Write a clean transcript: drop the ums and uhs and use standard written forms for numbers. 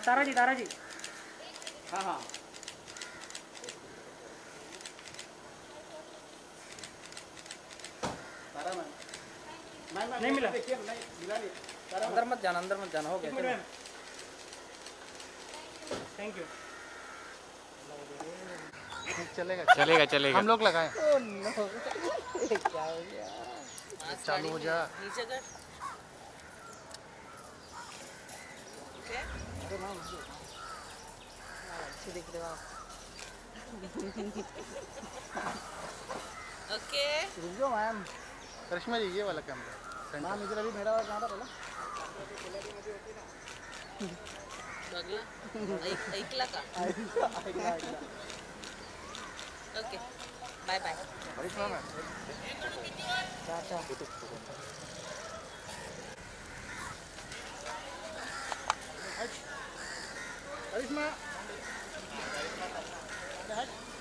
तारा जी हाँ हाँ तारा मैम नहीं मिला, देखिए नहीं मिला नहीं। अंदर मत जाना हो गया। Thank you. चलेगा हम लोग लगाए। क्या हो गया? चालू हो जा। नीचे कर। अरे मैम अच्छी दिख रहे हो आप। ओके रुक जाओ मैम। करिश्मा जी ये वाला कैमरा मैम इधर अभी मेरा वाला कहाँ था पहले? ऐकला का? Okay bye bye. अच्छा करिश्मा